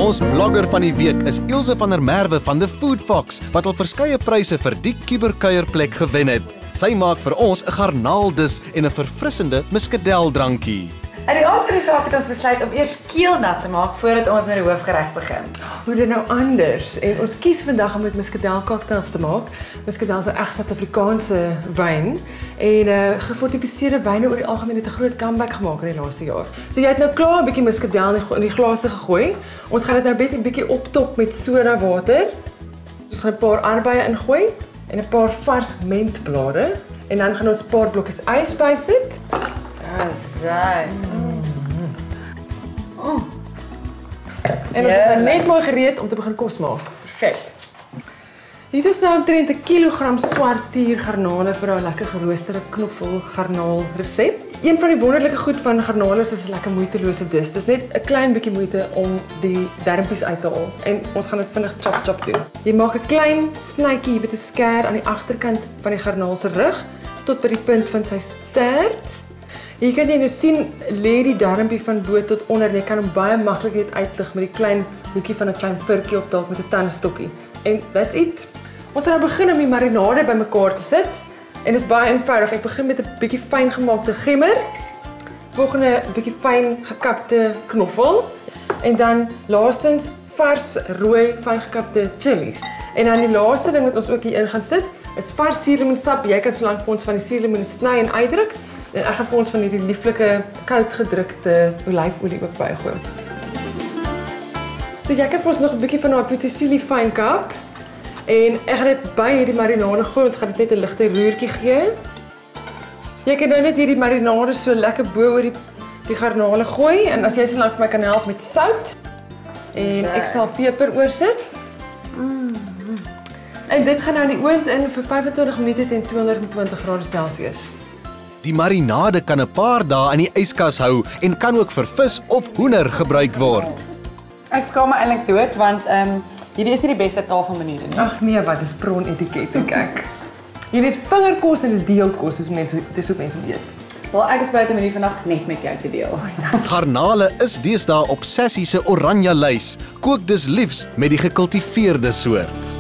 Ons blogger van die week is Ilse van der Merwe van The Food Fox, wat al verskeie pryse vir die kuberkuierplek gewen het. Sy maak vir ons 'n garnaaldis en 'n verfrissende muscadeldrankie. In die aard van die saak het ons besluit om eers keelnat te maak voordat ons met die hoofgereg begin. Hoe dit nou anders? En ons kies vandag om met muscadel cocktails te maak. Muscadel is 'n reg Suid-Afrikaanse wyn en gefortifiseerde wyne oor die algemeen het 'n groot comeback gemaak in die laaste jaar. So jy het nou klaar 'n bietjie muscadel in die glase gegooi. Ons gaan dit nou net 'n bietjie optop met soda water. Ons gaan 'n paar aardbeie ingooi en 'n paar vars mentblare en dan gaan ons 'n paar blokkies ys bysit. En ons is nou net mooi gereed om te begin kos maak. Perfek. Hier is nou omtrent 'n kilogram swart tier garnale vir 'n lekker geroosterde knoffel garnaal resep. Een van die wonderlike goed van garnale is 'n lekker moeitelose dis. Dis net 'n klein bietjie moeite om die dermpies uit te haal en ons gaan dit vinnig chop doen. Jy maak 'n klein snytjie hier met 'n skêr aan die agterkant van die garnaal se rug tot by die punt van sy stert. Hier kan jy nou sien, lê die darmpie van bo tot onder en jy kan hom baie maklik net uitlig met die klein hoekie van 'n klein vurkie of dalk met 'n tandstokkie. En that's it. Ons gaan nou begin om die marinade bymekaar te sit. En dit is baie eenvoudig. Ek begin met 'n bietjie fyn gemaakte gemmer. Volgende 'n bietjie fyn gekapte knoffel en dan laastens vars rooi fyn gekapte chillies. En dan die laaste ding wat ons ook hier in gaan sit, is vars suurlemoensap. Jy kan solank vir ons van die suurlemoen sny en uitdruk. En ek gaan vir ons van hierdie lieflike koud gedrukte olyfolie ook bygooi. So jy kan vir ons nog 'n bietjie van daai petersilie fyn kap. En ek gaan dit by hierdie marinade gooi. Ons gaan dit net 'n ligte roertjie gee. Jy kan nou net hierdie marinade so lekker bo oor die garnale gooi en as jy solank vir my kan help met sout en ek sal peper oorsit. En dit gaan nou in die oond in vir 25 minute teen 220 grade Celsius. Die marinade kan 'n paar dae in die yskas hou en kan ook vir vis of hoender gebruik word. Ek skaam my eintlik dood want hierdie is nie die beste tafelmaniere nie. Ag nee, wat is prawn etiket dink ek. Hierdie is vingerkos en dis deelkos, dis hoe mense moet eet. Wel, ek is bereid om hierdie vandag net met jou te deel. Garnale is deesdae op Sassy se oranje lys. Kook dus liefs met die gekultiveerde soort.